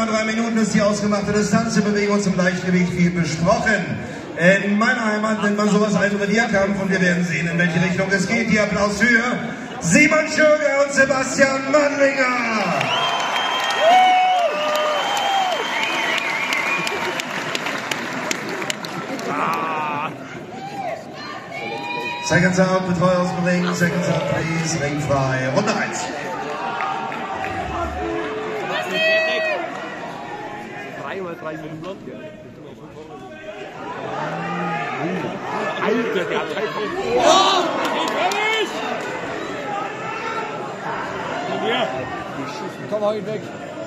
3 Minuten ist die ausgemachte Distanz. Wir bewegen uns im Leichtgewicht wie besprochen. In meiner Heimat nennt man sowas einen Revierkampf und wir werden sehen, in welche Richtung es geht. Die Applaus für Simon Schurger und Sebastian Mannlinger. Seconds out, Betreuer aus dem Ring. Seconds out, please. Ringfrei. Runde 1. Dreimal 3 Minuten lang. Alter, der hat einfach... Oh! Komm, hau ihn weg.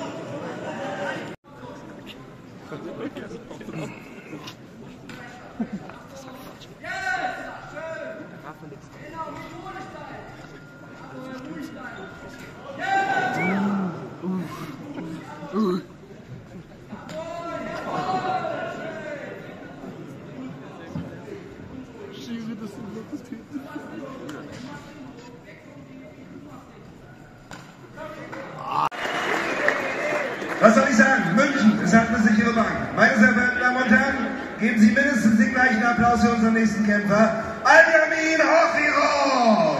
Was soll ich sagen? München ist halt eine sichere Bank. Meine sehr verehrten Damen und Herren, geben Sie mindestens den gleichen Applaus für unseren nächsten Kämpfer, Aljamin Hochirov!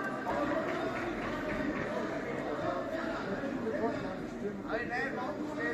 Hey,